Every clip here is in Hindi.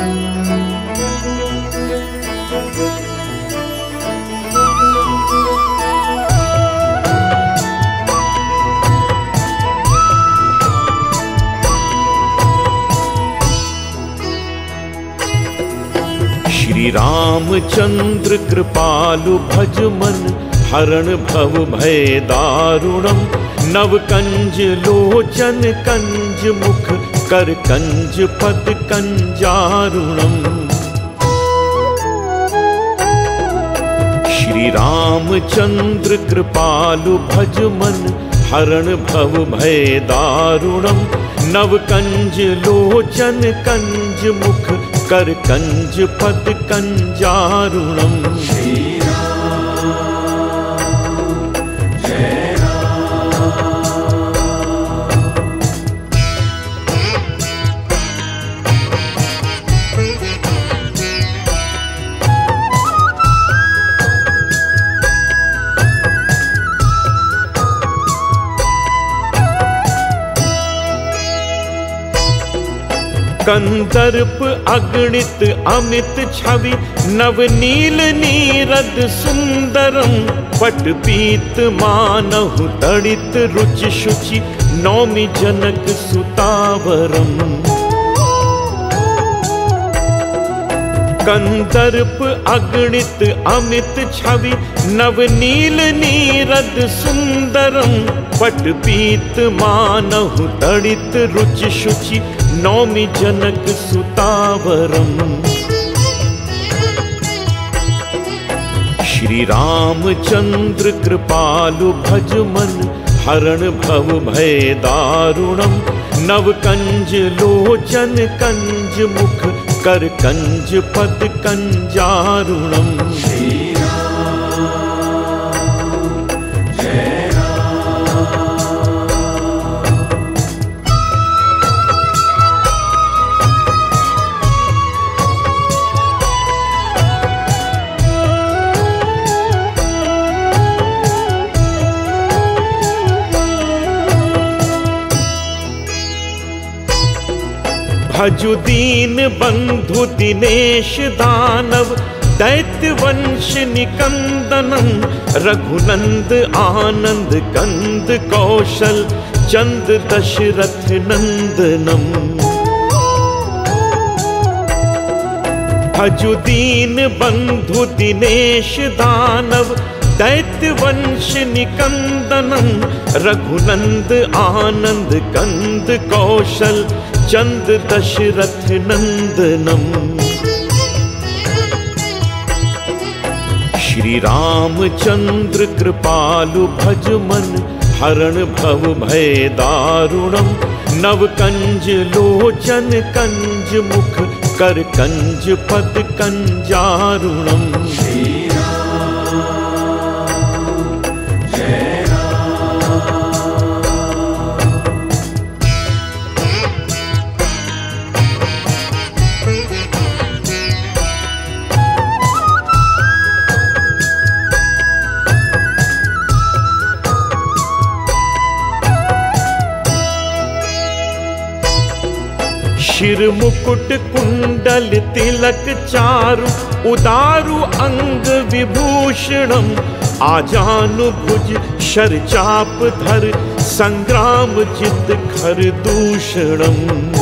श्री रामचंद्र कृपालु भज मन, हरण भव भय दारुणम। नव कंज लोचन कंज मुख, कर कंज पद कंजारुणम। श्री रामचंद्र कृपालु भज मन, हरण भव भय दारुणम। नव कंज लोचन कंज मुख, कर कंज पद कंजारुणम। श्री राम जय राम। कंदर्प अगणित अमित छवि, नवनील नीरद सुंदरम। पट पीत मानहु तड़ित रुचि शुचि, नौमि जनक सुतावरम। कंदर्प अगणित अमित छवि, नवनील नीरद सुंदरम। पट पीत मानहु तड़ित रुचि शुचि, नौमि जनक सुतावरम। श्री रामचंद्र कृपालु भज मन, हरण भव भय दारुणम। नव कंज लोचन कंज मुख, कर कंज पद कंजारुणम। श्री राम जय राम। भजु दीन बंधु दिनेश दानव, दैत्य वंश निकंदनम। रघुनंद आनंद कंद कौशल, चंद दशरथ नंदनम। भजु दीन बंधु दिनेश दानव, दैत्य वंश निकंदनम। रघुनंद आनंद कंद कौशल, चंद दशरथ नंदनम। श्री रामचंद्र कृपालु भज मन, हरण भव भय दारुणम। नव कंज लोचन कंज मुख, कर कंज पद कंजारुणम। श्री राम जय राम। शिर मुकुट कुंडल तिलक चारु, उदारु अंग विभूषणम। आजानु भुज शर चाप धर, संग्राम जित खर दूषणम।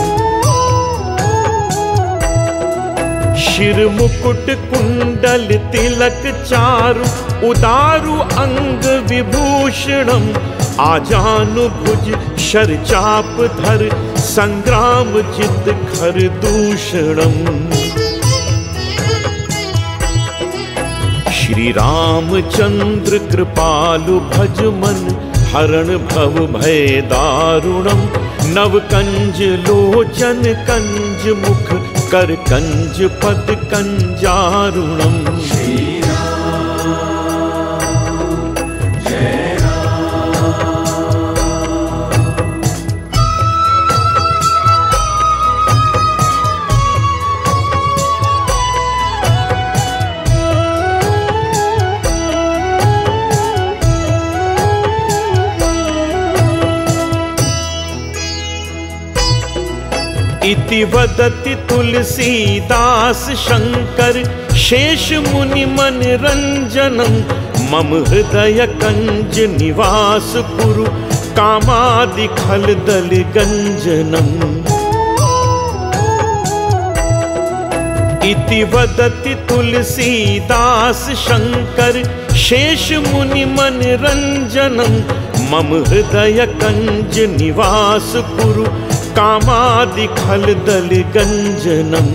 शिर मुकुट कुंडल तिलक चारु, उदारु अंग विभूषणम। आजानु भुज शर चाप धर, संग्राम जित खर दूषणम। श्री रामचंद्र कृपालु भज मन, हरण भव भय दारुणम। नव कंज लोचन कंज मुख, कर कंज पद कंजारुणम। श्री राम जय राम। इत इति वदति तुलसीदास शंकर शेष मुनि मन रंजनम मम हृदय कंज निवास कुरु कामादि खल दल गंजनम। इति वदति तुलसीदास शंकर शेष मुनि मन रंजनम मम हृदय कंज निवास कुरु कामादि खल दल गंजनम।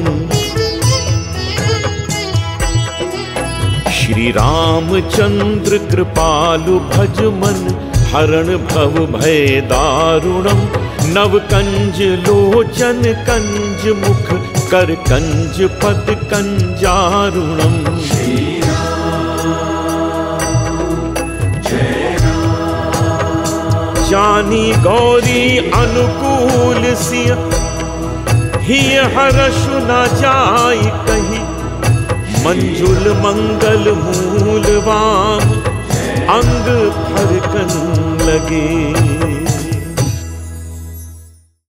श्री रामचंद्र कृपालु भज मन हरण भव भय दारुणम नव कंज लोचन कंज मुख कर कंज पद कंजारुणम। श्री राम जय राम। जानी गौरी अनुकूल सिय हिय हरषु न जाय कही मंजुल मंगल मूल वाम अंग फरकन लगे।